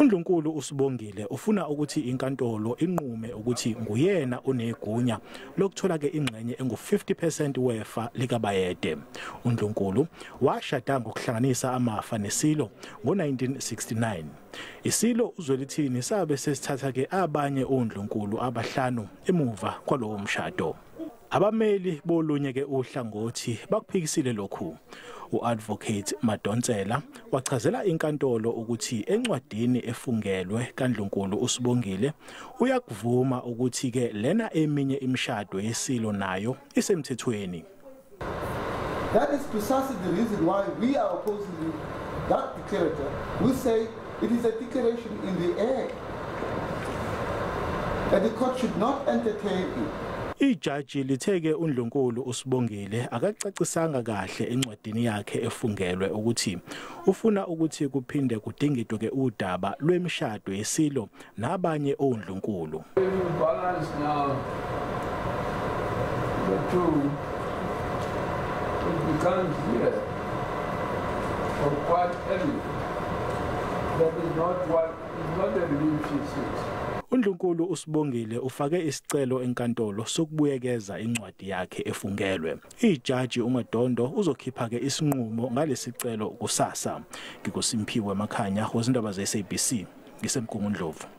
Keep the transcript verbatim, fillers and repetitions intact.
uNdlunkulu uSibongile ufuna ukuthi inkantolo inqume ukuthi nguyena onegunya lokuthola ke ingxenye engu fifty percent wefa likaBayede. uNdlunkulu washada ngokuhlanganisa amafa neSilo ngo nineteen sixty-nine. Isilo uZwelithini sabe sesithatha ke abanye oNdlunkulu abahlanu emuva kwalowo mshado. Abameli bolunye ke uhlangothi bakuphikisile lokhu. U-advocate Madonsela wachazela inkantolo ukuthi encwadini efungelwe kaNdlunkulu uSibongile uyakuvuma ukuthi ke lena eminye imishado yesilo nayo isemthethweni. That is precisely the reason why we are opposing that declaration. We say it is a declaration in the air, and the court should not entertain it. Ijaji litheke uNdlunkulu uSibongile akacacisanga kahle encwadini yakhe efungelwe ukuthi ufuna ukuthi kuphinde kudingidwe ke udaba lwemishado yesilo nabanye oNdlunkulu. Balance now the two it becomes clear or quite early that is not what is not the relief she seeks. uNdlunkulu uSibongile ufake isicelo enkantolo sokubuyekeza incwadi yakhe efungelwe. Ijaji uMadondo uzokhipha ke isinqumo ngalesicelo kusasa. NgikuSimphiwe Makhanya, Izindaba ze S A B C, ngiseMgungundlovu.